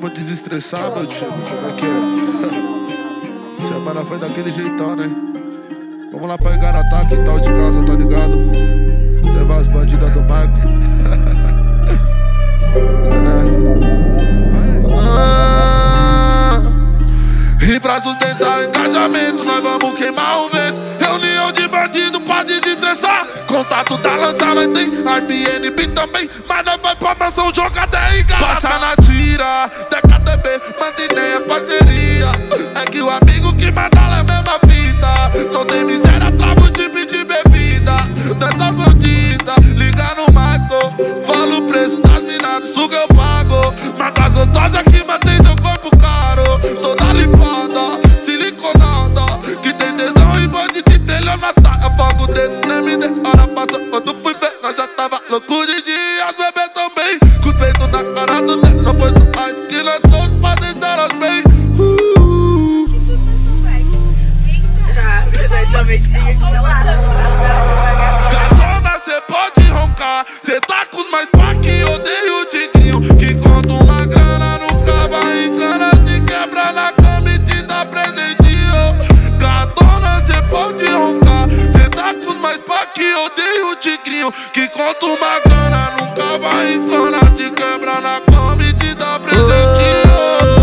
Vamos desestressar, meu tio. Como é que é? Semana foi daquele jeitão, né? Vamos lá pra Igaratá, quintal de casa, tá ligado? Levar as bandidas do Marco. E pra sustentar o engajamento, nós vamos queimar o vento. Reunião de bandido pra desestressar. Contato da lança, nós tem Airbnb também. Mas nós vai pra mansão jogar até Igaratá. Passa na tira, DKTB, Mandineia, parceria. É que o amigo que manda é a mesma fita. Não tem miséria, trava o tipo de bebida. Dessa bandida, liga no Marco. Fala o preço das minas, suga eu pago. Mas das gostosas que mantém seu corpo caro. Toda limpada, siliconada. Que tem tesão e bode de estelionatária. Afoga o dedo, nem me dê hora passa. Quando fui ver, nós já tava louco de dia. As bebês também, com os peitos na cara do dedo. Não foi só mais que nós trouxe pra deixar elas bem. Gatona, cê pode roncar. Cê tá com os mais pá que odeia o tigrinho. Que conta uma grana, nunca vai em cana. Te quebra na cama e te dá presentinho. Gatona, cê pode roncar. Cê tá com os mais pá que odeia o tigrinho. Que conta uma grana, nunca vai em cana. Te quebra na cama e te dá presentinho.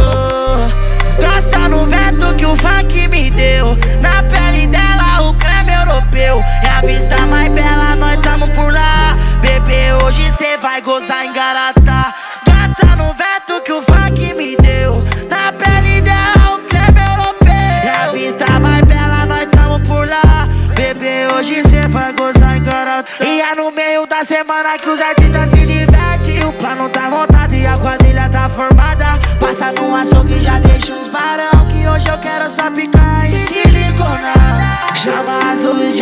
Gosta no vento que o funk me deu. Na pele dela o creme europeu. É a vista mais bela, nós tamo por lá. Bebê, hoje cê vai gozar em Igaratá. Gosta no vento que o funk me deu. Na pele dela o creme europeu. É a vista mais bela, nós tamo por lá. Bebê, hoje cê vai gozar em Igaratá. E é no meio da semana que os artistas se divertem. O plano tá montado e a quadrilha tá formada. Passa no açougue e já deixa uns barão. Que hoje eu quero só picar e siliconar. Chama as do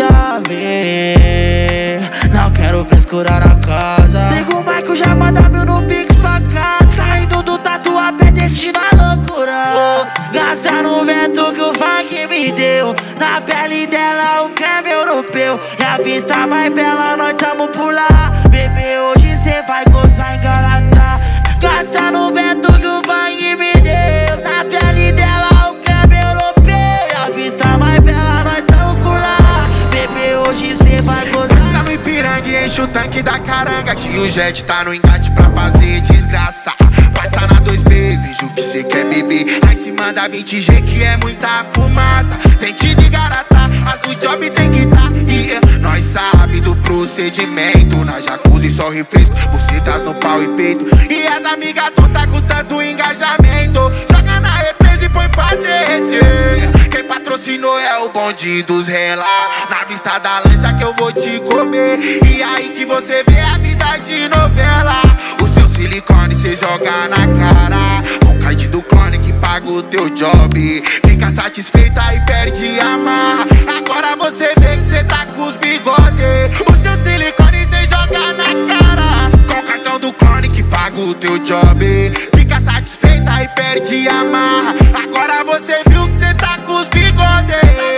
jovem, não quero frescurar na casa. Liga o Michael, já manda mil no Pix pra cá. Saindo do tatuapé, destino à loucura. Gasta no vento que o funk me deu. Na pele dela o creme europeu. É a vista mais bela, nós tamo por lá. Bebê, hoje cê vai gozar em Igaratá. Gasta no vento que o funk me deu. Na pele dela o creme europeu. É a vista mais bela, nós tamo por lá. Bebê, hoje cê vai gozar. Passa no Ipiranga e enche o tanque da caranga. Que o jet tá no engate pra fazer desgraça. Passa na 2B, vejo que cê quer beber. Aí se manda 20G que é muita fumaça. Sentido Igaratá, as do job tem que tá. E nós sabe do procedimento. Na jacuzzi só refresco, bucetas no pau e peito. E as amigas tu tá com tanto engajamento. Joga na represa e põe pra derreter. Quem patrocinou é o bonde dos rela. Na vista da lancha que eu vou te comer. E aí que você vê a vida de novela. O seu silicone cê joga na cara. Com card do clone que paga o teu job. Fica satisfeita e perde a marra. Agora você vê que cê tá com os bigode. O seu silicone cê joga na cara. Com o cartão do clone que paga o teu job. Fica satisfeita e perde a marra. Agora você viu que cê tá com os bigode.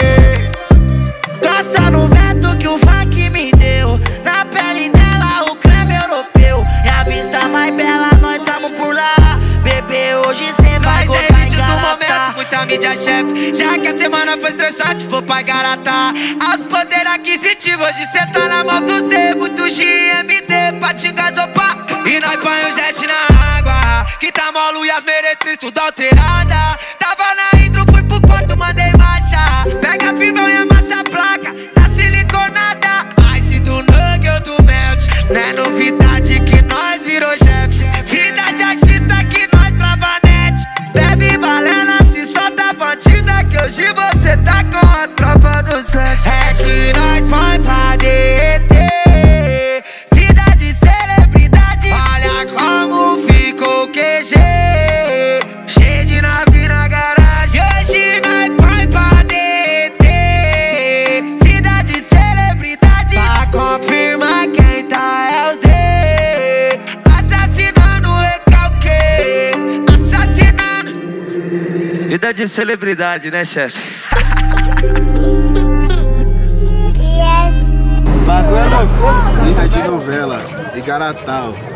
Gosta no vento que o funk me deu. Na pele dela o creme europeu. É a vista mais bela, nós tamo por lá. Bebê, hoje cê vai gozar em Igaratá. Muita mídia, chefe, já que a semana foi estressante, vou pra Igaratá. Alto poder aquisitivo, hoje cê tá na mão dos D. Muito GMD pra te gasopar. E nós põe o jet na água, que tá molo e as meretrizes tudo alterada. Tava na intro, fui pro quarto, mandei marcha. Pega firmão e amassa a placa, tá siliconada. Ice do Nug ou do Melt. Não é novidade que nós virou chefe. Vida de artista que nós trava net. Bebe balena, se solta bandida. Que hoje você tá com a tropa do set. É que nós põe pra derreter. Vida de celebridade, olha como ficou o QG. Cheio de nave na garagem. Hoje nós põe pra derreter. Vida de celebridade, pra confirmar quem tá é os D. Assassinando o recalque. Assassinando. Vida de celebridade, né, chefe? Bagulho é louco. Vida de novela, Igaratá.